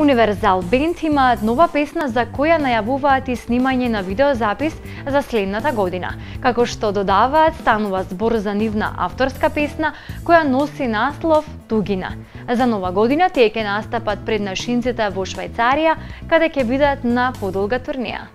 Универзал Бенд имаат нова песна за која најавуваат и снимање на видеозапис за следната година. Како што додаваат, станува збор за нивна авторска песна која носи наслов Тугина. За нова година тие ќе настапат пред нашинците во Швајцарија, каде ќе бидат на подолга турнеја.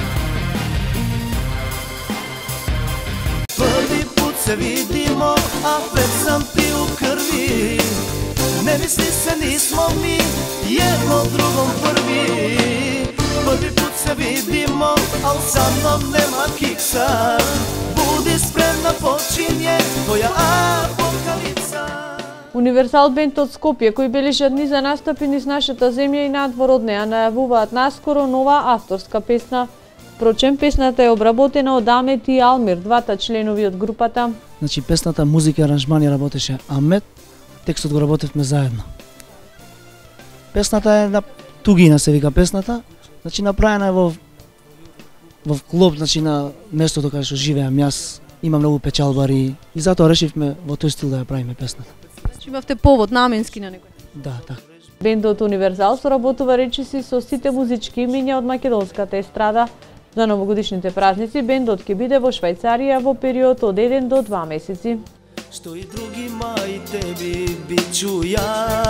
Први пут се видимо, а веќе сам ти у крви. Не мисли се нисмо ми, едно другом први. Први пут се видимо, ал са мном нема кикса. Буди спремна, почиње твоја апокалипса. Универзал Бенд од Скопје, кои бележат низа настапи низ нашата земја и надвор од неа, најавуваат наскоро нова авторска песна. Впрочем, песната е обработена од Амет и Алмир, двата членови од групата. Значи, песната, музика и аранжмани работеше Амет, текстот го работевме заедно. Песната е на Тугина се вика песната, значи направена е во клоп, значи на местото каде што живеам јас, има многу печалбари и затоа решивме во тој стил да ја правиме песната. Значи имавте повод наменски на некој? Да, така. Бендот Универзал соработува речиси со сите музички имиња од македонската естрада. За новогодишните празници бендот ќе биде во Швајцарија во период од 1 до 2 месеци. Што и други мај теби бичу ја.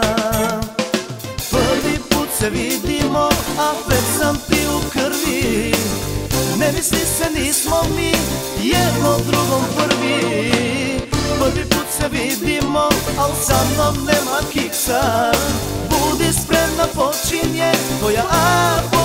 Први пут се видимо, а веќе сам ти у крви. Не мисли се нисмо ми, едно другом први. Први пут се видимо, ал са мном нема кикса. Буди спремна, почиње твоја